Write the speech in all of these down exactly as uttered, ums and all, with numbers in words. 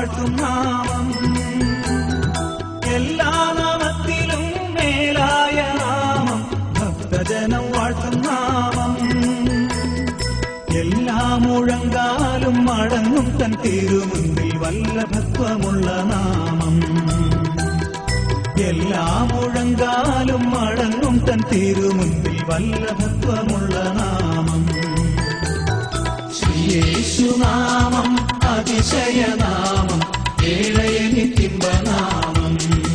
വാഴ്ത്തും നാമം, എല്ലാ നാമത്തിലും മേലായ നാമം, ഭക്തജനം വാഴ്ത്തും നാമം. എല്ലാ മുഴങ്കാലും മടങ്ങും തൻ തിരുമുൻപിൽ വല്ലഭത്വമുള്ള നാമം, എല്ലാ മുഴങ്കാലും മടങ്ങും തൻ തിരുമുൻപിൽ വല്ലഭത്വമുള്ള നാമം. ശ്രീയേശുനാമം അതിശയനാമം, ഏഴയനിത്തിമ്പനാമം.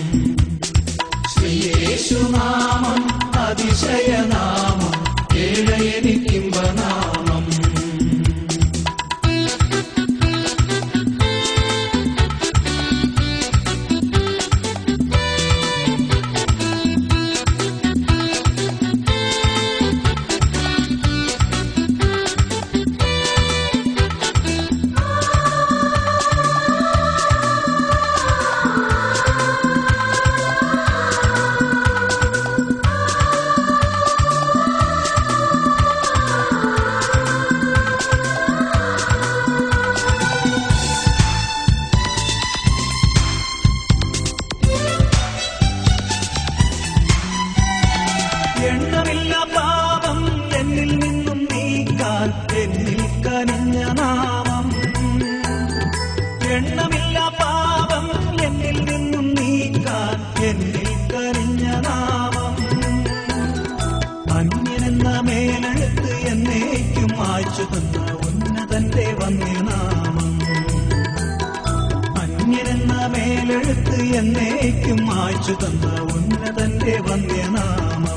ശ്രീയേശുനാമം അതിശയനാമം, ഏഴയനിത്തിമ്പനാമം. എണ്ണമില്ല പാപം എന്നിൽ നിന്നും നീക്കാൻ എന്നിൽ കനിഞ്ഞ നാമം, എണ്ണമില്ല പാപം എന്നിൽ നിന്നും നീക്കാൻ എന്നിൽ കനിഞ്ഞ നാമം. അന്യനെന്ന മേലെഴുത്ത് എന്നേക്കും മായ്ച്ചു തന്ന ഉന്നതന്റെ വന്യനാമം, അന്യനെന്ന മേലെഴുത്ത് എന്നേക്കും മായ്ച്ചു തന്ന ഉന്നതന്റെ വന്യനാമം.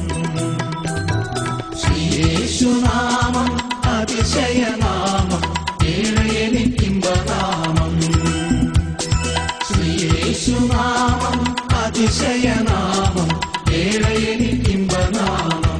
ശ്രീയേശുനാമം അതിശയനാമം, ഏഴയനിത്തിമ്പനാമം. ശ്രീയേശുനാമം അതിശയനാമം, ഏഴയനിത്തിമ്പനാമം.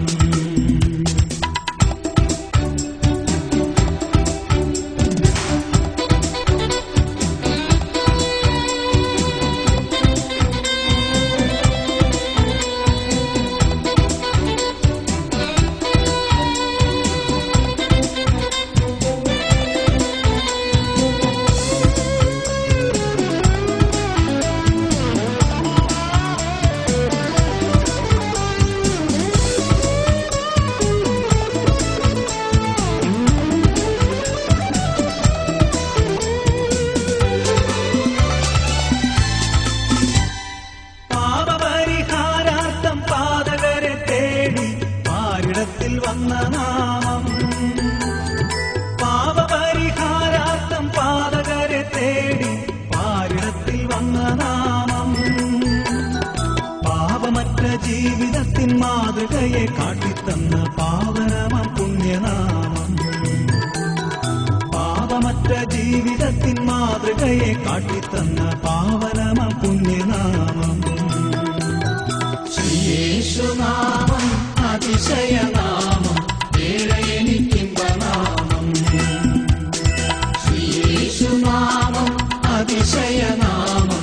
പാരിടത്തിൽ വന്ന നാമം, പാപപരിഹാരാർത്ഥം പാതകരെ തേടി പാരിടത്തിൽ വന്ന നാമം. പാപമറ്റ ജീവിതത്തിൻ മാതൃകയെ കാട്ടിത്തന്ന പാവനമം പുണ്യനാമം, പാപമറ്റ ജീവിതത്തിൻ മാതൃകയെ കാട്ടിത്തന്ന പാവനമം പുണ്യനാമം. ശ്രീയേശുനാമം അതിശയനാമം, ഏഴയനിത്തിമ്പനാമം. ശ്രീയേശുനാമം അതിശയനാമം,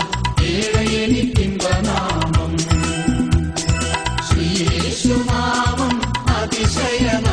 ഏഴയനിത്തിമ്പനാമം. ശ്രീയേശുനാമം അതിശയനാമം.